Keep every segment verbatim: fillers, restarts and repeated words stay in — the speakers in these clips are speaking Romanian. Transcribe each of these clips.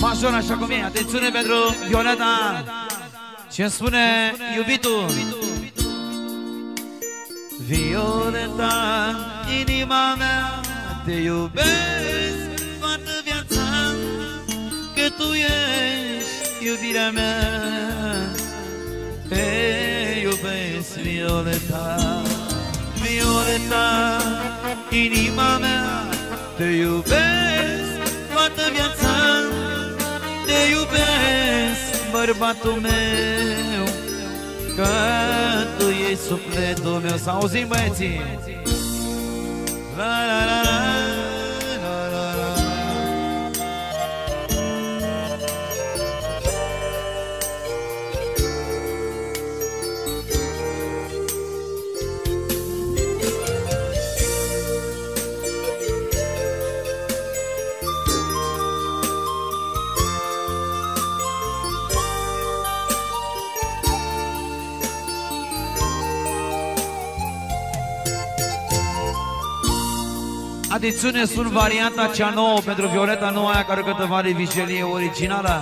major așa cum e. Atențiune pentru Violeta. Ce spune iubitul? Violeta, inima mea, te iubesc toată viața, că tu ești iubirea mea. Te iubesc, Violeta, Violeta, inima mea, te iubesc toată viața, te iubesc, bărbatul meu, că tu ești sufletul meu. Să auzim, băieții! La, la, la, la. Atențiune, sunt varianta cea nouă pentru Violeta, nu aia care cântă Vale Vigelie, originala.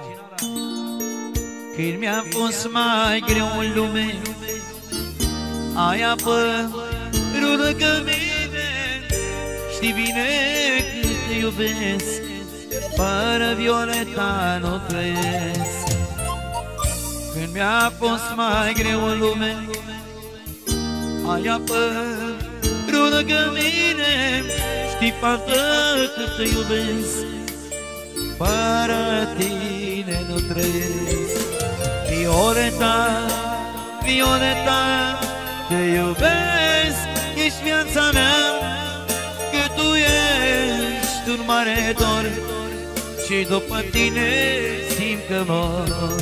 Când mi-a fost mai greu în lume, ai apărut lângă mine. Știi bine cât te iubesc, fără Violeta nu trăiesc. Când mi-a fost mai greu în lume, ai apărut lângă mine. Știi, fată, cât te iubesc, fără tine nu trăiesc. Violeta, Violeta, te iubesc, ești viața mea, că tu ești un mare dor și după tine simt că mor.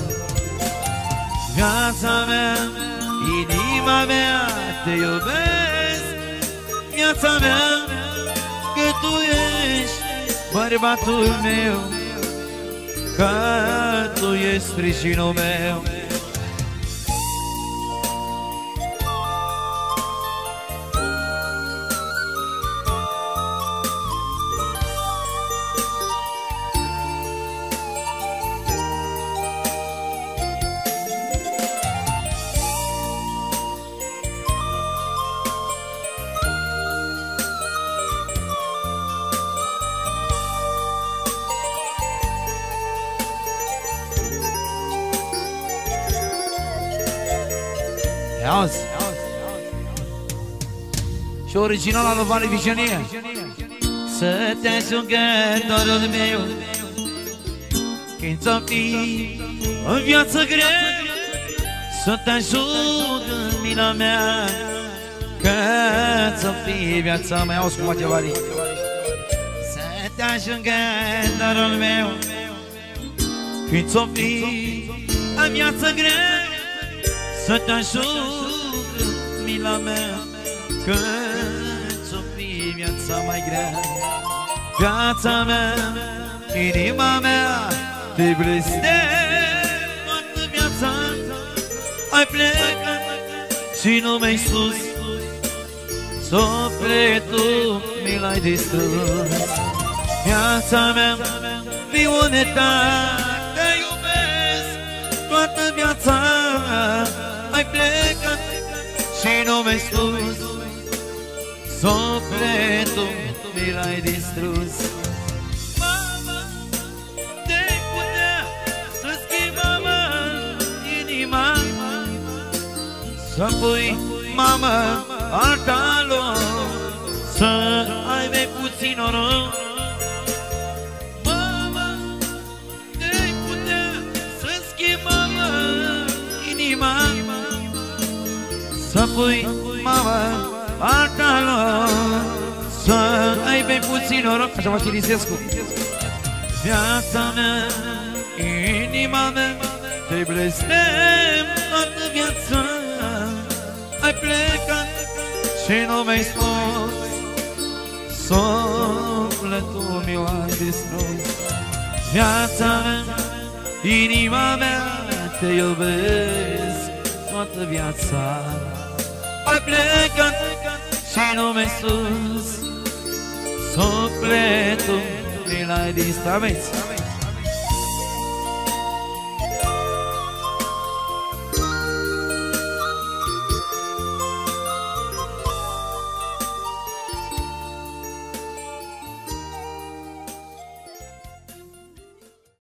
Viața mea, inima mea, te iubesc, viața mea, că tu ești bărbatul meu, că tu ești sprijinul meu. Auzi? Și originala lui Vale Vigelie. Să te ajungă dorul meu, când ți-o fi în viață grea, să te ajungă mila mea, că ți-o fi viața mea. Auzi cum face Vale. Să te ajungă dorul meu, când ți-o fi în viață grea, să te ajungă mila mea, că ți-o fi viața mai grea. Viața mea, inima mea, te blestem toată viața. Ai plecat și nu mi-ai spus, sufletul mi l-ai distrus. Viața mea, Violeta, te iubesc toată viața. Ai plecat și nu mi-ai spus, sufletul mi l-ai distrus. Mama, te-ai putea să schimbi, mama, inima, să pui, mama, alta loc, să ai mai puțin noroc. Mama, te-ai putea să schimbi, mama, inima, să pui, mama, alta loc, să ai pe puțin noroc. Așa face Lisescu. Viața mea, inima mea, te blestem toată viața. Ai plecat și nu mi-ai spus, sufletul mi l-ai distrus. Viața mea, inima mea, te iubesc toată viața. Ai plecat și nu mi-ai spus, sufletul mi l-ai distrus.